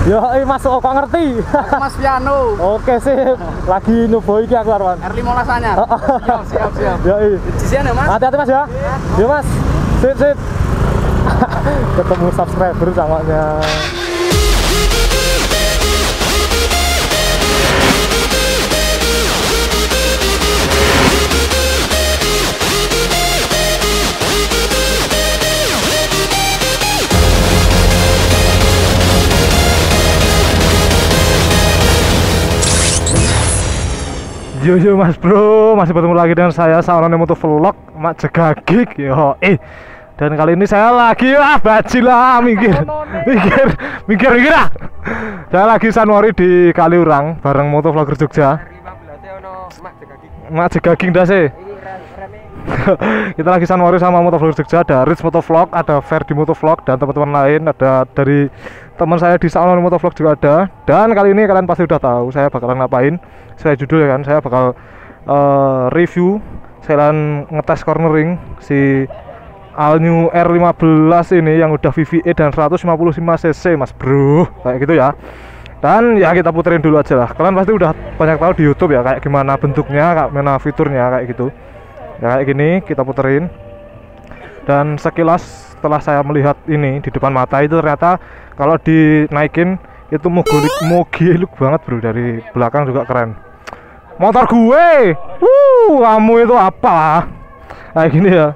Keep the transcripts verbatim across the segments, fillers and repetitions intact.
Yo, Mas kok ngerti? Mas Piano. Oke sip. Lagi nyoba iki aku Arwan. R lima belas anyar. Siap, siap, siap. Yo, Jisian ya, Mas. hati-hati Mas ya. Yo, Mas. Sip, sip. Ketemu subscriber samanya. Yo yo Mas Bro, masih bertemu lagi dengan saya Saono Moto Vlog Mak Jegagik. Yo eh dan kali ini saya lagi ah bajilah mikir mikir mikir mikir ah. Saya lagi Sanwari di Kaliurang bareng Moto Vlogger Jogja. Mak Jegagik ndas e. Kita lagi Sanwari sama Moto Vlogger Jogja, ada Rich Moto Vlog, ada Ferdi Moto Vlog dan teman-teman lain, ada dari teman saya di Saono Moto Vlog juga ada. Dan kali ini kalian pasti udah tahu saya bakalan ngapain. Saya judul ya kan, saya bakal uh, review sekalian ngetes cornering si All New R lima belas ini yang udah V V A dan seratus lima puluh lima cc Mas Bro, kayak gitu ya. Dan ya kita puterin dulu aja lah. Kalian pasti udah banyak tahu di YouTube ya kayak gimana bentuknya, kayak gimana fiturnya kayak gitu. Ya kayak gini kita puterin. Dan sekilas setelah saya melihat ini di depan mata itu ternyata kalau dinaikin itu mogilik mogilik banget bro, dari belakang juga keren. Motor gue, wuh, kamu itu apa? Kayak gini ya.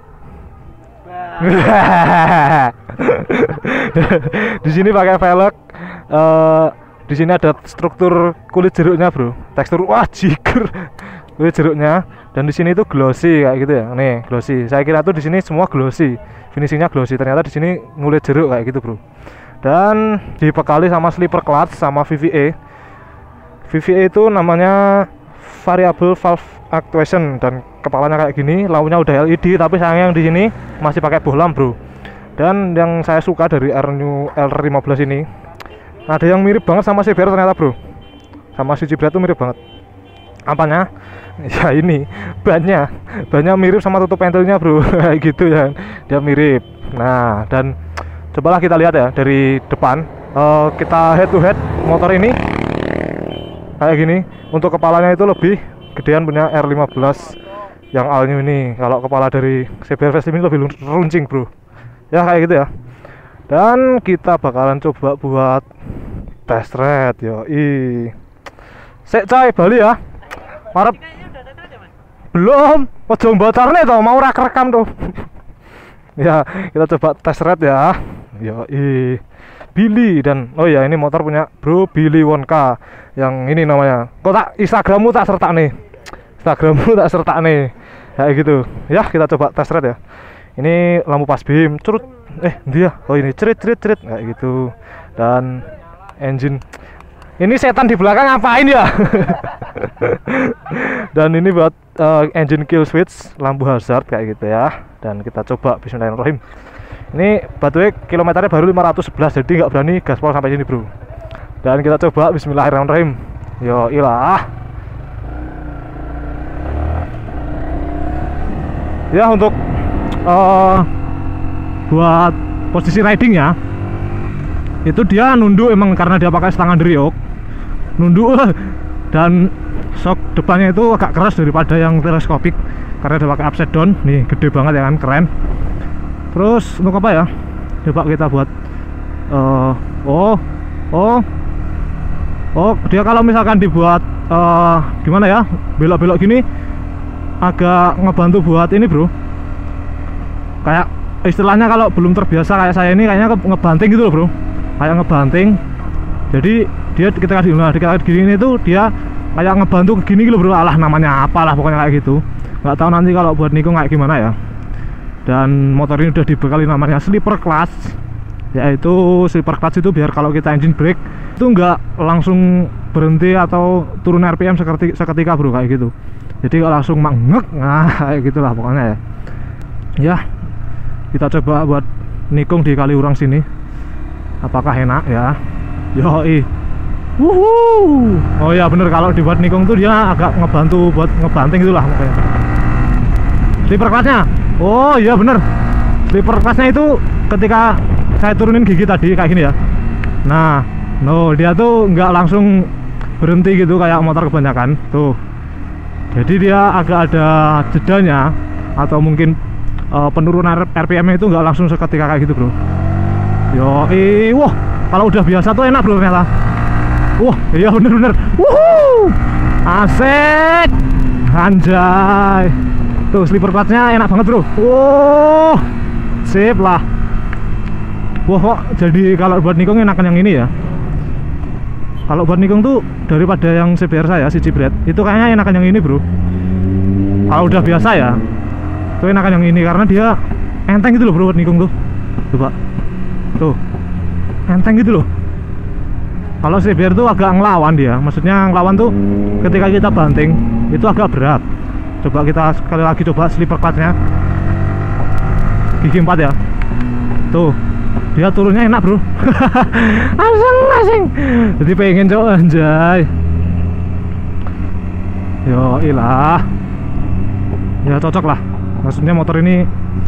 Di sini pakai velg. Uh, di sini ada struktur kulit jeruknya bro, tekstur wah jiger kulit jeruknya. Dan di sini itu glossy kayak gitu ya. Nih glossy. Saya kira tuh di sini semua glossy, finishingnya glossy. Ternyata di sini ngulit jeruk kayak gitu bro. Dan dibekali sama slipper clutch sama V V A. V V A itu namanya variable valve actuation dan kepalanya kayak gini, lampunya udah L E D tapi sayangnya yang di sini masih pakai bohlam bro. Dan yang saya suka dari R New R lima belas ini ada yang mirip banget sama C B R ternyata bro, sama si C B R tuh mirip banget. Apanya? Ya ini bannya, bannya mirip sama tutup pentilnya bro, kayak gitu ya, dia mirip. Nah dan cobalah kita lihat ya dari depan. Uh, kita head to head motor ini kayak gini. Untuk kepalanya itu lebih gedean punya R lima belas yang all new ini. Kalau kepala dari C B R Fast ini lebih runcing bro. Ya kayak gitu ya. Dan kita bakalan coba buat test ride yo. I. Sek coy Bali ya. Marep. Belum. Ojo mbotarne to, mau rak rekam tuh. Ya, kita coba test ride ya. Yo i. Billy dan oh ya ini motor punya bro Billy Wonka yang ini namanya. Kok tak Instagrammu tak serta nih, Instagrammu tak serta nih kayak gitu ya. Kita coba test ride ya. Ini lampu pas beam curut eh dia oh ini cerit cerit cerit kayak gitu. Dan engine ini setan di belakang ngapain ya. Dan ini buat uh, engine kill switch, lampu hazard kayak gitu ya. Dan kita coba bismillahirrahmanirrahim. Ini batunya kilometernya baru lima ratus sebelas, jadi nggak berani gaspol sampai sini bro. Dan kita coba bismillahirrahmanirrahim. Yo ilah. Ya untuk uh, buat posisi ridingnya itu dia nunduk emang karena dia pakai stang underyoke. Nunduk dan shock depannya itu agak keras daripada yang teleskopik karena dia pakai upside down. Nih gede banget ya kan, keren. Terus untuk apa ya? Coba kita buat uh, oh oh oh dia kalau misalkan dibuat uh, gimana ya, belok-belok gini agak ngebantu buat ini bro. Kayak istilahnya kalau belum terbiasa kayak saya ini kayaknya ngebanting gitu loh bro, kayak ngebanting. Jadi dia ketika di nah, ketika gini itu dia kayak ngebantu ke gini gitu bro. Alah namanya apalah pokoknya kayak gitu. Nggak tahu nanti kalau buat nikung kayak gimana ya. Dan motor ini udah dibekali namanya slipper clutch, yaitu slipper clutch itu biar kalau kita engine brake itu nggak langsung berhenti atau turun R P M seketika, seketika bro kayak gitu. Jadi kalau langsung mangek, nah kayak gitulah pokoknya ya. Ya kita coba buat nikung di Kaliurang sini, apakah enak ya. Yoi. Wuhu. Oh ya bener, kalau dibuat nikung tuh dia agak ngebantu buat ngebanting itulah pokoknya. Slipper clutchnya. Oh iya bener, slipper clutchnya itu ketika saya turunin gigi tadi kayak gini ya. Nah No, dia tuh nggak langsung berhenti gitu kayak motor kebanyakan tuh. Jadi dia agak ada jedanya atau mungkin uh, penurunan R P M-nya itu nggak langsung seketika kayak gitu bro. Yo, eh, wah, kalau udah biasa tuh enak bro ternyata. Wah, iya bener-bener. Wuhu, asik, anjay. Tuh sleeper clutch-nya enak banget bro. Wow, sip lah. Wah, kok jadi kalau buat nikung enakan yang ini ya. Kalau buat nikung tuh daripada yang C B R saya, si Cibret, itu kayaknya enakan yang ini bro. Kalau udah biasa ya, itu enakan yang ini karena dia enteng gitu loh bro buat nikung tuh. Coba, tuh, enteng gitu loh. Kalau C B R tuh agak ngelawan dia, maksudnya ngelawan tuh ketika kita banting itu agak berat. Coba kita sekali lagi coba sleeper clutch-nya, gigi empat ya. Tuh, dia turunnya enak bro. Asing asing. Jadi pengen coba anjay. Yo ilah. Ya cocok lah. Maksudnya motor ini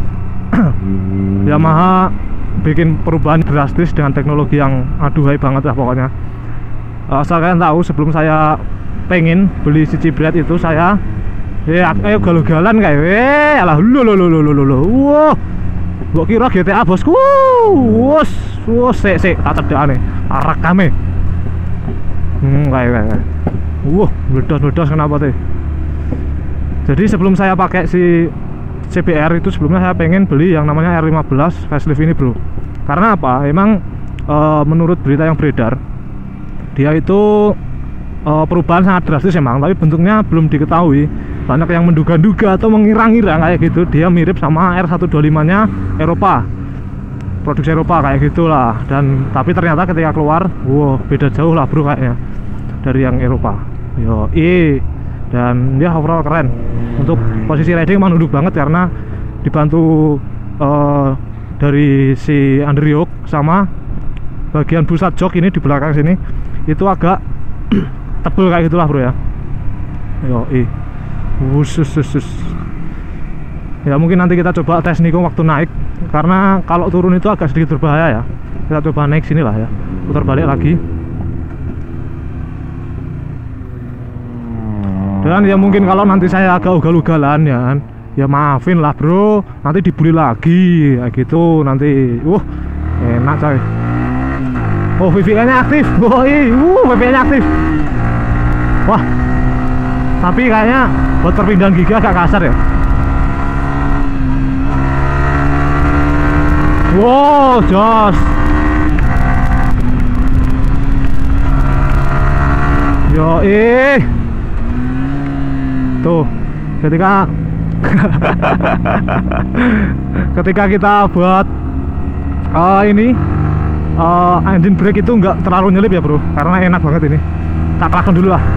Yamaha bikin perubahan drastis dengan teknologi yang aduhai banget lah pokoknya. Asal kalian tahu, sebelum saya pengen beli si Cibret itu saya ya ayo galugalan kayak weh alah lu lu lu lu lu lu. Wow. Gua kira G T A bosku. Wos, wos sik sik tak cedakane. Rekame. Hmm, kayak kayak. Wah, meledos-meledos kenapa teh? Jadi sebelum saya pakai si C B R itu, sebelumnya saya pengen beli yang namanya R lima belas facelift ini, bro. Karena apa? Emang e, menurut berita yang beredar, dia itu e, perubahan sangat drastis emang, tapi bentuknya belum diketahui. Banyak yang menduga-duga atau mengira-ngira kayak gitu, dia mirip sama R seratus dua puluh lima nya Eropa, produksi Eropa kayak gitulah. Dan tapi ternyata ketika keluar, wow, beda jauh lah bro kayaknya dari yang Eropa. Yo, i dan dia overall keren. Untuk posisi riding emang nunduk banget karena dibantu uh, dari si underyoke sama bagian pusat jok ini di belakang sini itu agak tebel kayak gitulah bro ya. Yo, i Wusus, wusus. Ya mungkin nanti kita coba tes nikung waktu naik, karena kalau turun itu agak sedikit berbahaya ya. Kita coba naik sini lah ya, putar balik lagi. Dan ya mungkin kalau nanti saya agak ugal-ugalan ya kan, ya maafin lah bro, nanti dibully lagi kayak gitu nanti. Wah, enak coy. Oh, V P N-nya aktif. Wah, uh, V P N-nya aktif. Wah, tapi kayaknya buat perpindahan gigi agak kasar ya. Wow, jos. Yo, eh. Tuh, ketika ketika kita buat uh, ini uh, engine brake itu nggak terlalu nyelip ya bro, karena enak banget ini. Tak klakson dulu lah.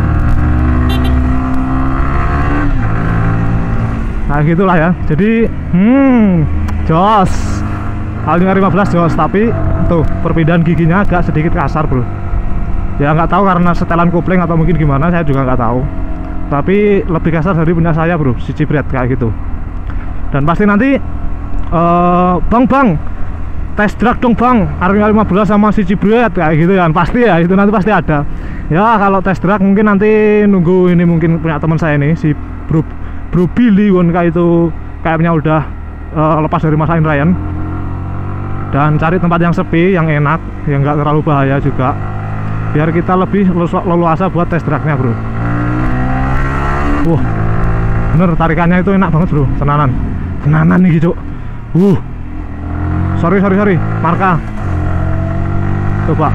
Nah gitulah ya. Jadi hmm jos Altima lima belas jos, tapi tuh perpindahan giginya agak sedikit kasar bro. Ya nggak tahu karena setelan kopling atau mungkin gimana, saya juga nggak tahu. Tapi lebih kasar dari punya saya bro, si Cibret kayak gitu. Dan pasti nanti uh, bang bang test drag dong bang Altima lima belas sama si Cibret kayak gitu kan, pasti ya, itu nanti pasti ada. Ya kalau test drag mungkin nanti nunggu ini, mungkin punya teman saya nih si bro Bro Billy Wonka itu kayaknya udah uh, lepas dari Mas Ain Ryan, dan cari tempat yang sepi, yang enak, yang nggak terlalu bahaya juga, biar kita lebih leluasa buat test dragnya bro. Wah, bener tarikannya itu enak banget bro, tenanan, tenanan nih gitu. Uh, sorry sorry sorry, marka. Coba.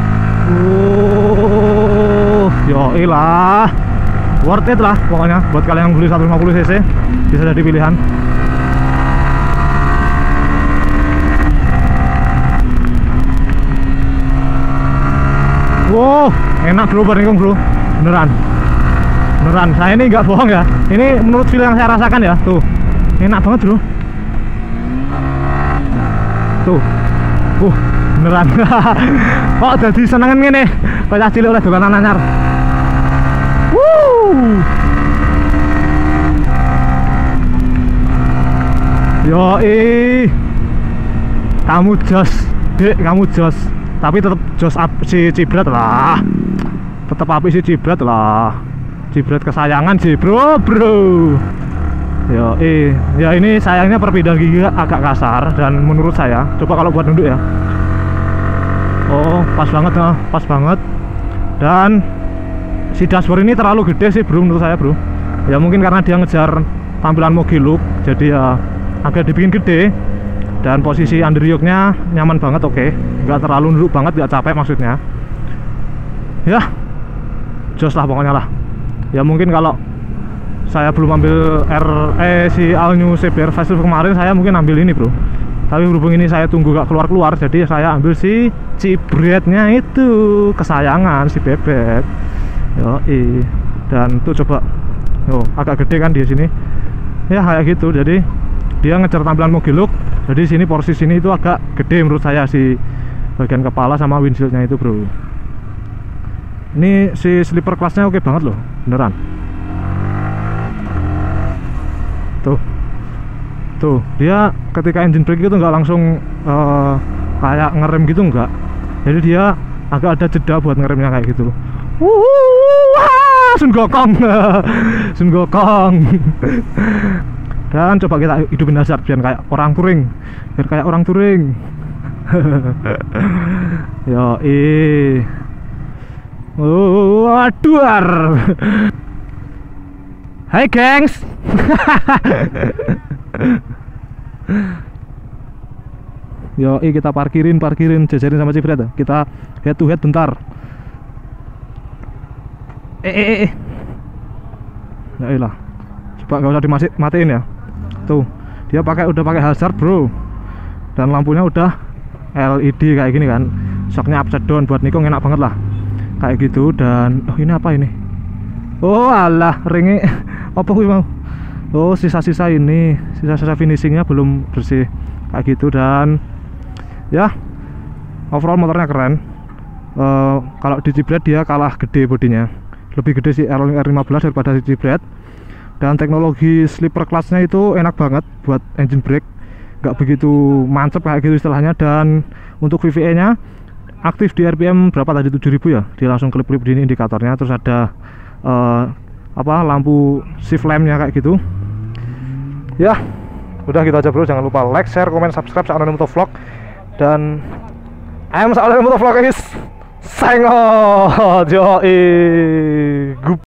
Uh, yo ilah. Worth it lah pokoknya buat kalian yang beli seratus lima puluh cc, bisa jadi pilihan. Wow, enak bro bernikung bro, beneran beneran, saya ini nggak bohong ya, ini menurut feel yang saya rasakan ya. Tuh, enak banget bro. Tuh, uh, beneran. Kok jadi senengan gini, pecah cilik oleh dolanan anyar. Yo, kamu jos, dek, kamu jos. tapi tetap jos up si Cibrat lah, tetap api si Cibrat lah, Cibrat kesayangan sih bro bro. Yo, eh, ya ini sayangnya perpindahan gigi agak kasar dan menurut saya, coba kalau buat nunduk ya. Oh, pas banget nah, pas banget. Dan si dashboard ini terlalu gede sih bro menurut saya bro. Ya mungkin karena dia ngejar tampilan moge look, jadi ya agak dibikin gede. Dan posisi underyoke-nya nyaman banget, oke, okay. Nggak terlalu nunduk banget, nggak capek maksudnya. Ya, jos lah pokoknya lah. Ya mungkin kalau saya belum ambil R eh si All New C B R Facelift kemarin, saya mungkin ambil ini bro. Tapi berhubung ini saya tunggu gak keluar-keluar, jadi saya ambil si Cibretnya itu, kesayangan si Bebek. Yoi. Dan tuh coba, oh agak gede kan di sini. Ya kayak gitu, jadi dia ngejar tampilan moge look. Jadi sini porsi sini itu agak gede menurut saya, si bagian kepala sama windshieldnya itu bro. Ini si sleeper kelasnya oke banget loh, beneran. Tuh, tuh dia ketika engine brake itu nggak langsung uh, kayak ngerem gitu, nggak. Jadi dia agak ada jeda buat ngeremnya kayak gitu. Wuh, Sun Gokong, Sun Gokong. Dan coba kita hidupin dasar biar kayak orang touring, biar kayak orang touring. Yo eh, oh, aduar. Hai gengs. Yo eh, kita parkirin, parkirin, jajarin sama Cibret. Kita head to head bentar. Eh eh eh. Ya iyalah. Coba gak usah dimatiin ya. Tuh, dia pakai udah pakai hazard bro, dan lampunya udah L E D kayak gini kan, shocknya upside down, buat Nikon enak banget lah kayak gitu. Dan oh ini apa ini, oh alah ringnya apa gue mau, oh sisa-sisa ini, sisa-sisa finishingnya belum bersih kayak gitu. Dan ya overall motornya keren. uh, Kalau di Cibret dia kalah gede bodinya, lebih gede si R lima belas daripada si Cibret. Dan teknologi sleeper classnya itu enak banget buat engine brake, nggak begitu mancep kayak gitu istilahnya. Dan untuk V V A nya aktif di R P M berapa tadi, tujuh ribu ya, dia langsung klip-klip di ini indikatornya. Terus ada uh, apa lampu shift lampnya kayak gitu. Ya udah gitu aja bro, jangan lupa like, share, komen, subscribe Saonan Motovlog. Dan I am Saonan Motovlog guys, sengot yoi.